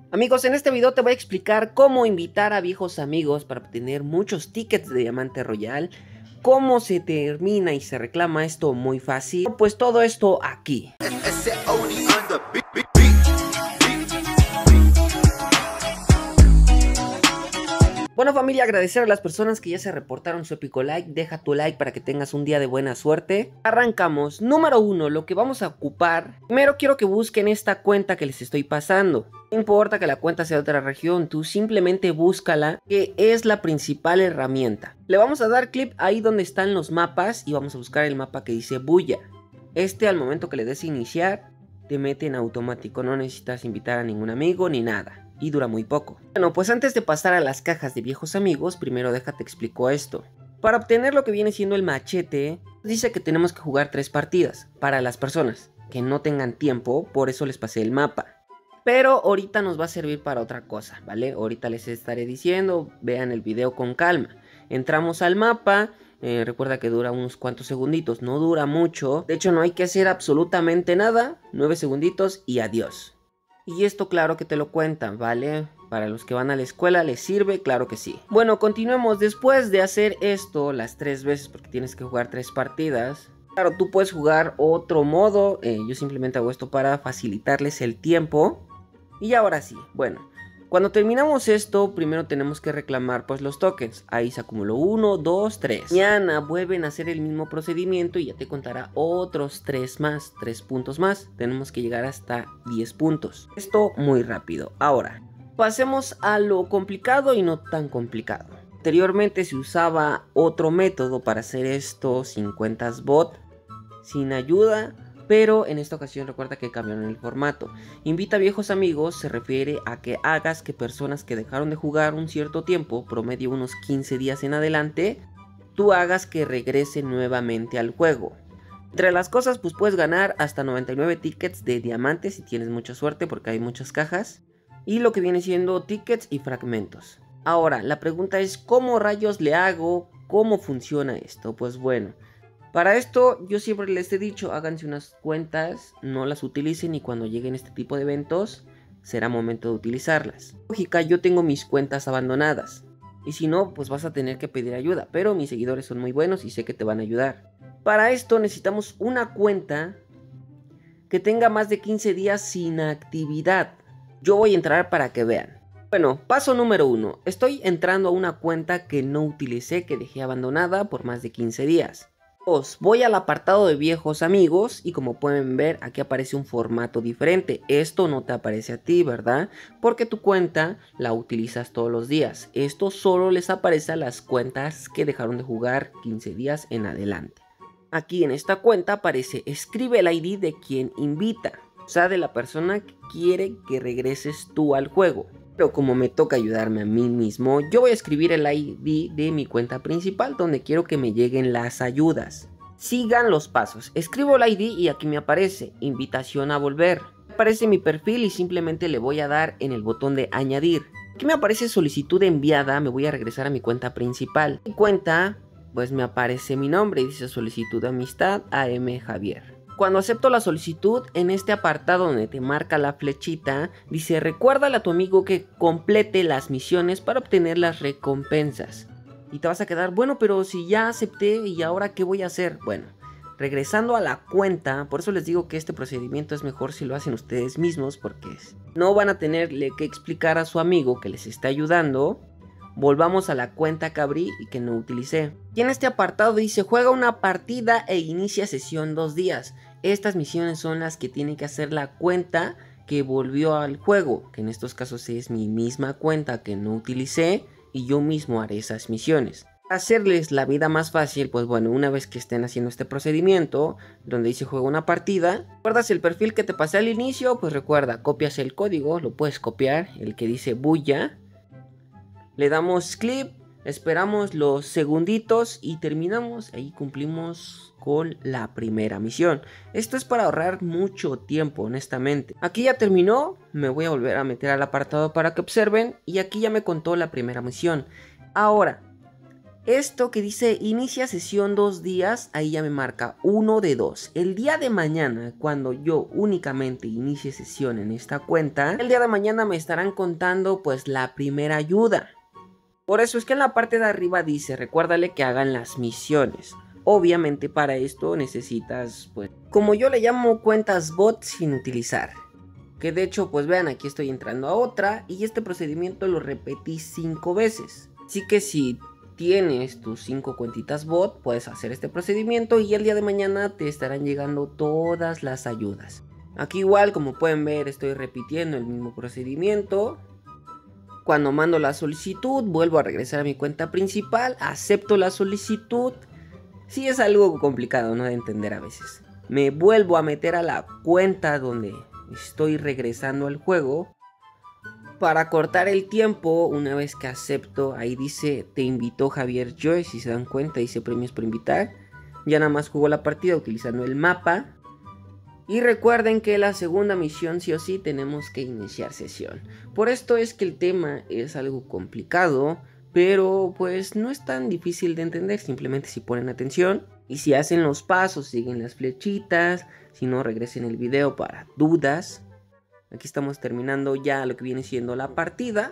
Amigos, en este video te voy a explicar cómo invitar a viejos amigos para obtener muchos tickets de Diamante Royal. Cómo se termina y se reclama esto muy fácil. Pues todo esto aquí. Bueno, familia, agradecer a las personas que ya se reportaron su épico like. Deja tu like para que tengas un día de buena suerte. Arrancamos. Número 1, lo que vamos a ocupar. Primero quiero que busquen esta cuenta que les estoy pasando. No importa que la cuenta sea de otra región, tú simplemente búscala, que es la principal herramienta. Le vamos a dar clic ahí donde están los mapas y vamos a buscar el mapa que dice Bulla. Al momento que le des iniciar, te mete en automático. No necesitas invitar a ningún amigo ni nada. Y dura muy poco. Bueno, pues antes de pasar a las cajas de viejos amigos, primero déjate explico esto. Para obtener lo que viene siendo el machete, dice que tenemos que jugar 3 partidas. Para las personas que no tengan tiempo, por eso les pasé el mapa. Pero ahorita nos va a servir para otra cosa, ¿vale? Ahorita les estaré diciendo, vean el video con calma. Entramos al mapa, recuerda que dura unos cuantos segunditos, no dura mucho. De hecho no hay que hacer absolutamente nada, 9 segunditos y adiós. Y esto claro que te lo cuentan, ¿vale? Para los que van a la escuela, ¿les sirve? Claro que sí. Bueno, continuemos. Después de hacer esto las 3 veces, porque tienes que jugar 3 partidas. Claro, tú puedes jugar otro modo. Yo simplemente hago esto para facilitarles el tiempo. Y ahora sí, bueno. Cuando terminamos esto, primero tenemos que reclamar pues los tokens. Ahí se acumuló 1, 2, 3. Mañana vuelven a hacer el mismo procedimiento y ya te contará otros 3 puntos más. Tenemos que llegar hasta 10 puntos. Esto muy rápido. Ahora, pasemos a lo complicado y no tan complicado. Anteriormente se usaba otro método para hacer esto sin cuentas bot, sin ayuda. Pero en esta ocasión recuerda que cambiaron el formato. Invita a viejos amigos se refiere a que hagas que personas que dejaron de jugar un cierto tiempo, promedio unos 15 días en adelante, tú hagas que regresen nuevamente al juego. Entre las cosas pues puedes ganar hasta 99 tickets de diamantes si tienes mucha suerte porque hay muchas cajas. Y lo que viene siendo tickets y fragmentos. Ahora la pregunta es ¿cómo rayos le hago? ¿Cómo funciona esto? Pues bueno. Para esto yo siempre les he dicho, háganse unas cuentas, no las utilicen y cuando lleguen este tipo de eventos será momento de utilizarlas. Lógica, yo tengo mis cuentas abandonadas y si no pues vas a tener que pedir ayuda, pero mis seguidores son muy buenos y sé que te van a ayudar. Para esto necesitamos una cuenta que tenga más de 15 días sin actividad. Yo voy a entrar para que vean. Bueno, paso número 1, estoy entrando a una cuenta que no utilicé, que dejé abandonada por más de 15 días. Voy al apartado de viejos amigos y como pueden ver aquí aparece un formato diferente. Esto no te aparece a ti, ¿verdad? Porque tu cuenta la utilizas todos los días. Esto solo les aparece a las cuentas que dejaron de jugar 15 días en adelante. Aquí en esta cuenta aparece escribe el ID de quien invita. O sea, de la persona que quiere que regreses tú al juego. Pero como me toca ayudarme a mí mismo, yo voy a escribir el ID de mi cuenta principal donde quiero que me lleguen las ayudas. Sigan los pasos. Escribo el ID y aquí me aparece invitación a volver. Me aparece mi perfil y simplemente le voy a dar en el botón de añadir. Aquí me aparece solicitud enviada, me voy a regresar a mi cuenta principal. En mi cuenta, pues me aparece mi nombre y dice solicitud de amistad AM Javier. Cuando acepto la solicitud, en este apartado donde te marca la flechita, dice recuérdale a tu amigo que complete las misiones para obtener las recompensas. Y te vas a quedar, bueno, pero si ya acepté y ahora ¿qué voy a hacer? Bueno, regresando a la cuenta, por eso les digo que este procedimiento es mejor si lo hacen ustedes mismos, porque no van a tenerle que explicar a su amigo que les está ayudando. Volvamos a la cuenta que abrí y que no utilicé. Y en este apartado dice juega una partida e inicia sesión 2 días. Estas misiones son las que tiene que hacer la cuenta que volvió al juego, que en estos casos es mi misma cuenta que no utilicé y yo mismo haré esas misiones. Para hacerles la vida más fácil, pues bueno, una vez que estén haciendo este procedimiento, donde dice juega una partida, ¿recuerdas el perfil que te pasé al inicio? Pues recuerda, copias el código, lo puedes copiar, el que dice Bulla. Le damos clic, esperamos los segunditos y terminamos. Ahí cumplimos con la primera misión. Esto es para ahorrar mucho tiempo, honestamente. Aquí ya terminó, me voy a volver a meter al apartado para que observen. Y aquí ya me contó la primera misión. Ahora, Esto que dice inicia sesión 2 días, ahí ya me marca 1 de 2. El día de mañana, cuando yo únicamente inicie sesión en esta cuenta, el día de mañana me estarán contando pues la primera ayuda. Por eso es que en la parte de arriba dice, recuérdale que hagan las misiones. Obviamente para esto necesitas, pues, como yo le llamo, cuentas bot sin utilizar. Que de hecho, pues vean, aquí estoy entrando a otra y este procedimiento lo repetí 5 veces. Así que si tienes tus 5 cuentitas bot, puedes hacer este procedimiento y el día de mañana te estarán llegando todas las ayudas. Aquí igual, como pueden ver, estoy repitiendo el mismo procedimiento. Cuando mando la solicitud, vuelvo a regresar a mi cuenta principal, acepto la solicitud. Sí es algo complicado, ¿no?, de entender a veces. Me vuelvo a meter a la cuenta donde estoy regresando al juego. Para cortar el tiempo, una vez que acepto, ahí dice, te invitó Javier Joy, si se dan cuenta, dice premios por invitar. Ya nada más jugó la partida utilizando el mapa. Y recuerden que la segunda misión sí o sí tenemos que iniciar sesión. Por esto es que el tema es algo complicado, pero pues no es tan difícil de entender, simplemente si ponen atención. Y si hacen los pasos, siguen las flechitas, si no regresen el video para dudas. Aquí estamos terminando ya lo que viene siendo la partida.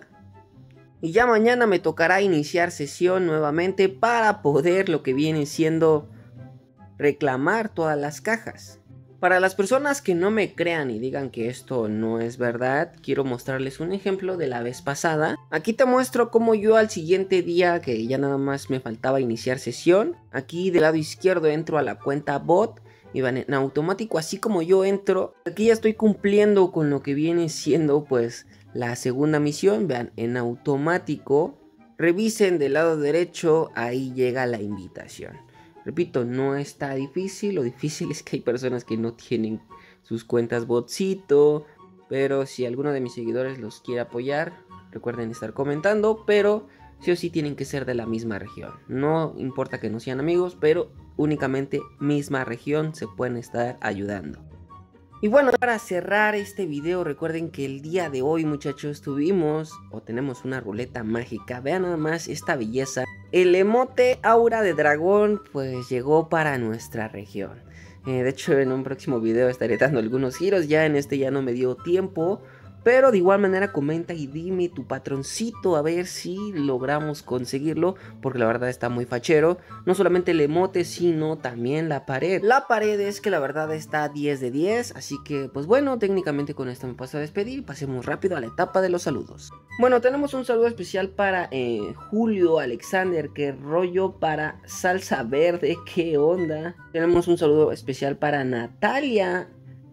Y ya mañana me tocará iniciar sesión nuevamente para poder lo que viene siendo reclamar todas las cajas. Para las personas que no me crean y digan que esto no es verdad, quiero mostrarles un ejemplo de la vez pasada. Aquí te muestro cómo yo al siguiente día, que ya nada más me faltaba iniciar sesión, aquí del lado izquierdo entro a la cuenta bot y van en automático, así como yo entro. Aquí ya estoy cumpliendo con lo que viene siendo pues la segunda misión, vean, en automático. Revisen del lado derecho, ahí llega la invitación. Repito, no está difícil, lo difícil es que hay personas que no tienen sus cuentas botcito, pero si alguno de mis seguidores los quiere apoyar, recuerden estar comentando, pero sí o sí tienen que ser de la misma región. No importa que no sean amigos, pero únicamente misma región se pueden estar ayudando. Y bueno, para cerrar este video, recuerden que el día de hoy, muchachos, tenemos una ruleta mágica. Vean nada más esta belleza. El emote aura de dragón pues llegó para nuestra región. De hecho, en un próximo video estaré dando algunos giros. Ya en este ya no me dio tiempo, pero de igual manera comenta y dime tu patroncito a ver si logramos conseguirlo, porque la verdad está muy fachero. No solamente el emote, sino también la pared. La pared es que la verdad está 10 de 10, así que pues bueno, técnicamente con esto me paso a despedir. Pasemos rápido a la etapa de los saludos. Bueno, tenemos un saludo especial para Julio Alexander, que rollo, para Salsa Verde, qué onda. Tenemos un saludo especial para Natalia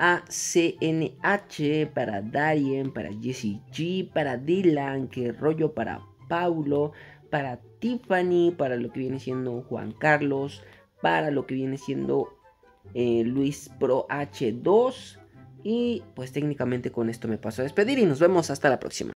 ACNH, para Darien, para Jessie G, para Dylan, que rollo, para Paulo, para Tiffany, para lo que viene siendo Juan Carlos, para lo que viene siendo Luis Pro H2. Y pues técnicamente con esto me paso a despedir y nos vemos hasta la próxima.